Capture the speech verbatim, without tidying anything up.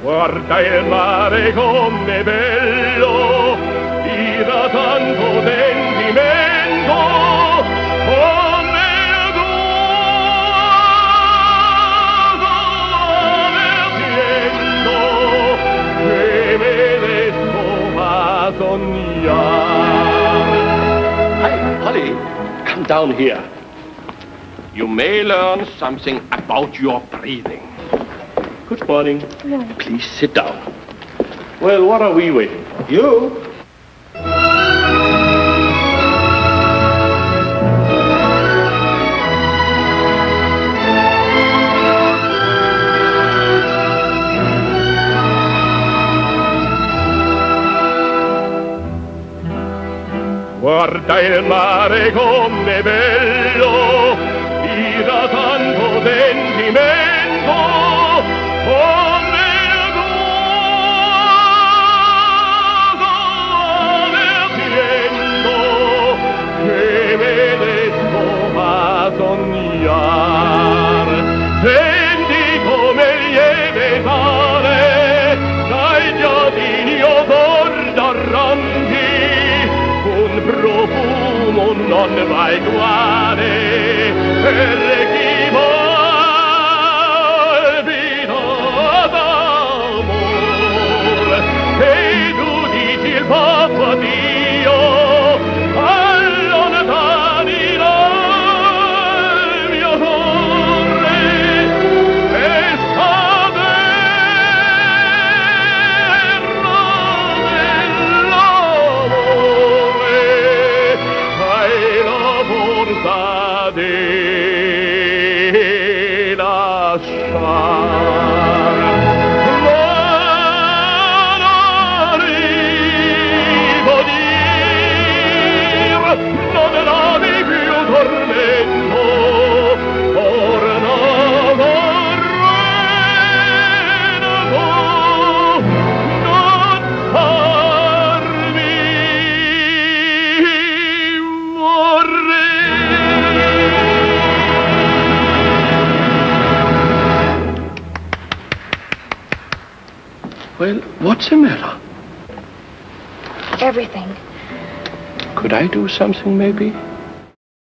Guarda il mare com'è bello, tira tanto sentimento, come il tuo che me resto a sognare. Hey, Holly, come down here. You may learn something about your breathing. Good morning. No. Please sit down. Well, what are we waiting for? You? Guarda il mare com'è bello, tira tanto sentimento, come il tuo vertiendo, che me resto a sognare. Senti come lieve sale dai giardini odor d'arranchi, un profumo non mai uguale per chi palpita d'amore. E tu dici il Papa Dio, allontani dal mio cuore questa terra dell'amore. Hai la forza di lasciare, ma non arrivo a dire, non davi più tormento, torna Torrento, non farmi morire. Well, what's the matter? Everything. Could I do something, maybe?